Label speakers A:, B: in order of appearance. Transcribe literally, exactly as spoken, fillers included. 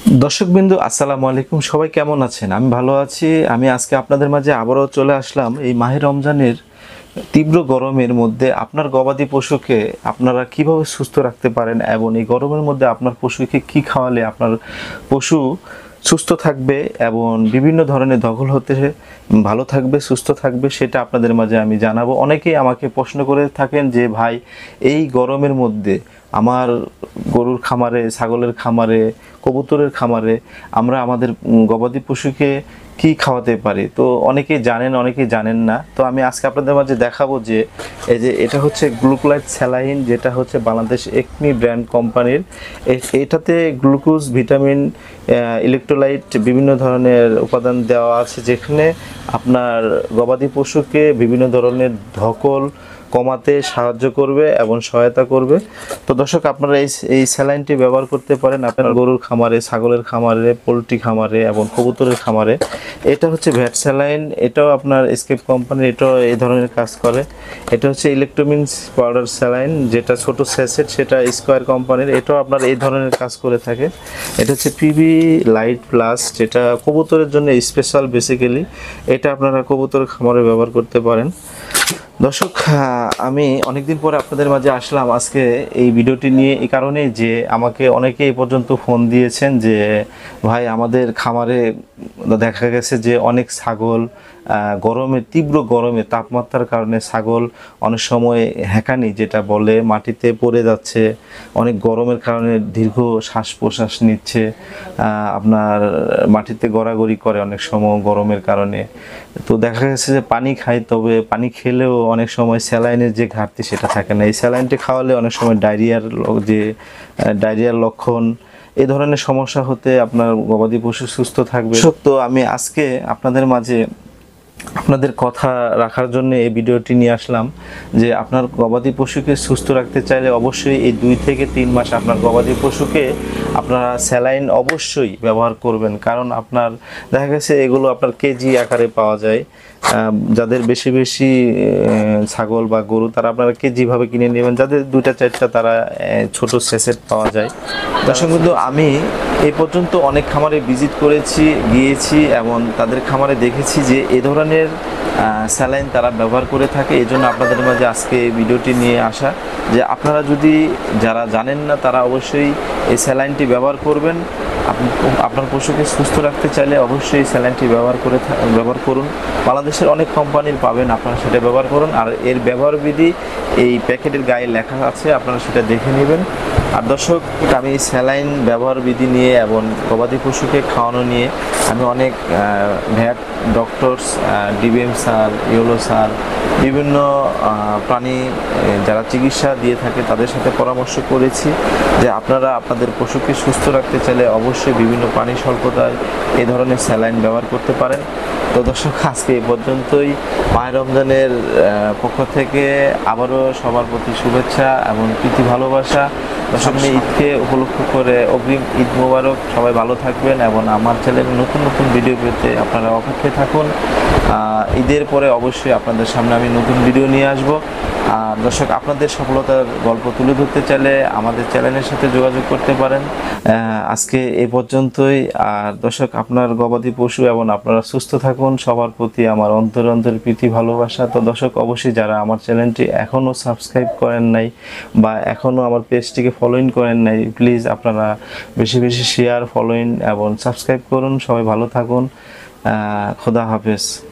A: দর্শকবৃন্দ আসসালামু আলাইকুম, সবাই কেমন আছেন? আমি ভালো আছি। আমি আজকে আপনাদের মাঝে আবারও চলে আসলাম এই মাহে রমজানের তীব্র গরমের মধ্যে আপনার গবাদি পশুকে আপনারা কিভাবে সুস্থ রাখতে পারেন এবং এই গরমের মধ্যে আপনার পশুকে কি খাওয়ালে আপনার পশু সুস্থ থাকবে এবং বিভিন্ন ধরনের দখল হতে ভালো থাকবে, সুস্থ থাকবে, সেটা আপনাদের মাঝে আমি জানাবো। অনেকেই আমাকে প্রশ্ন করে থাকেন যে ভাই, এই গরমের মধ্যে আমার গরুর খামারে, ছাগলের খামারে, কবুতরের খামারে আমরা আমাদের গবাদি পশুকে কি খাওয়াতে পারি। তো অনেকেই জানেন, অনেকেই জানেন না। তো আমি আজকে আপনাদের মাঝে দেখাবো যে এই যে এটা হচ্ছে গ্লুকোলাইট স্যালাইন, যেটা হচ্ছে বাংলাদেশ একমি ব্র্যান্ড কোম্পানির। এটাতে গ্লুকোজ, ভিটামিন, ইলেকট্রোলাইট বিভিন্ন ধরনের উপাদান দেওয়া আছে, যেখানে আপনার গবাদি পশুকে বিভিন্ন ধরনের ধকল কমাতে সাহায্য করবে এবং সহায়তা করবে। তো দর্শক, আপনারা এই এই স্যালাইনটি ব্যবহার করতে পারেন আপনার গরুর খামারে, ছাগলের খামারে, পোলট্রি খামারে এবং কবুতরের খামারে। এটা হচ্ছে ভ্যাট স্যালাইন, এটাও আপনার এসকেপ কোম্পানির, এটাও এই ধরনের কাজ করে। এটা হচ্ছে ইলেকট্রোমিনস পাউডার স্যালাইন, যেটা ছোট স্যাসেট, সেটা স্কোয়ার কোম্পানির, এটাও আপনার এই ধরনের কাজ করে থাকে। এটা হচ্ছে পিবি লাইট প্লাস, যেটা কবুতরের জন্য স্পেশাল বেসিক্যালি। এটা আপনারা কবুতরের খামারে ব্যবহার করতে পারেন। দর্শক, আমি অনেকদিন পরে আপনাদের মাঝে আসলাম আজকে এই ভিডিওটি নিয়ে, এই কারণে যে আমাকে অনেকে এই পর্যন্ত ফোন দিয়েছেন যে ভাই, আমাদের খামারে দেখা গেছে যে অনেক ছাগল গরমে, তীব্র গরমে, তাপমাত্রার কারণে ছাগল অনেক সময় হ্যাঁকানি যেটা বলে মাটিতে পড়ে যাচ্ছে, অনেক গরমের কারণে দীর্ঘ শ্বাস প্রশ্বাস নিচ্ছে, আপনার মাটিতে গড়াগড়ি করে অনেক সময় গরমের কারণে। তো দেখা গেছে যে পানি খায়, তবে পানি খেলেও অনেক সময় স্যালাইনের যে ঘাটতি সেটা থাকে না। এই স্যালাইনটি খাওয়ালে অনেক সময় ডায়রিয়ার যে ডায়রিয়ার লক্ষণ, এই ধরনের সমস্যা হতে আপনার গবাদি পশু সুস্থ থাকবে। তো আমি আজকে আপনাদের মাঝে আপনাদের কথা রাখার জন্য এই ভিডিওটি নিয়ে আসলাম যে আপনার গবাদি পশুকে সুস্থ রাখতে চাইলে অবশ্যই এই দুই থেকে তিন মাস আপনার গবাদি পশুকে আপনারা স্যালাইন অবশ্যই ব্যবহার করবেন। কারণ আপনার দেখা গেছে এগুলো আপনার কেজি আকারে পাওয়া যায়। যাদের বেশি বেশি ছাগল বা গরু, তারা আপনারা কেজিভাবে কিনে নেবেন। যাদের দুইটা চারটা, তারা ছোট স্যাসেট পাওয়া যায়। দর্শক বন্ধু, আমি এই পর্যন্ত অনেক খামারে ভিজিট করেছি, গিয়েছি এবং তাদের খামারে দেখেছি যে এ ধরনের স্যালাইন তারা ব্যবহার করে থাকে। এই জন্য আপনাদের মাঝে আজকে এই ভিডিওটি নিয়ে আসা, যে আপনারা যদি যারা জানেন না, তারা অবশ্যই এই স্যালাইনটি ব্যবহার করবেন। আপনার পশুকে সুস্থ রাখতে চাইলে অবশ্যই এই স্যালাইনটি ব্যবহার করে ব্যবহার করুন। বাংলাদেশের অনেক কোম্পানির পাবেন, আপনারা সেটা ব্যবহার করুন। আর এর ব্যবহার বিধি এই প্যাকেটের গায়ে লেখা আছে, আপনারা সেটা দেখে নেবেন। আর দর্শক, আমি স্যালাইন ব্যবহার বিধি নিয়ে এবং গবাদি পশুকে খাওয়ানো নিয়ে আমি অনেক ভ্যাট ডক্টরস, ডিবিএম স্যার, ইউলো স্যার, বিভিন্ন প্রাণী যারা চিকিৎসা দিয়ে থাকে তাদের সাথে পরামর্শ করেছি যে আপনারা আপনাদের পশুকে সুস্থ রাখতে চাইলে অবশ্যই বিভিন্ন পানি স্বল্পতায় এই ধরনের স্যালাইন ব্যবহার করতে পারেন। তো দর্শক, আজকে এই পর্যন্তই। মাহে রমজানের পক্ষ থেকে আবারও সবার প্রতি শুভেচ্ছা এবং প্রীতি ভালোবাসা। সামনে ঈদকে উপলক্ষ করে অগ্রিম ঈদ মোবারক। সবাই ভালো থাকবেন এবং আমার চ্যানেলে নতুন নতুন ভিডিও পেতে আপনারা অপেক্ষায় থাকুন। ঈদের পরে অবশ্যই আপনাদের সামনে আমি নতুন ভিডিও নিয়ে আসব। আর দর্শক, আপনাদের সফলতার গল্প তুলে ধরতে চাইলে আমাদের চ্যানেলের সাথে যোগাযোগ করতে পারেন। আজকে এই পর্যন্তই। আর দর্শক, আপনার গবাদি পশু এবং আপনারা সুস্থ থাকুন, সবার প্রতি আমার অন্তর অন্তর প্রীতি ভালোবাসা। তো দর্শক, অবশ্যই যারা আমার চ্যানেলটি এখনও সাবস্ক্রাইব করেন নাই বা এখনও আমার পেজটিকে ফলোইং করেন নাই, প্লিজ আপনারা বেশি বেশি শেয়ার, ফলোইং এবং সাবস্ক্রাইব করুন। সবাই ভালো থাকুন। খোদা হাফেজ।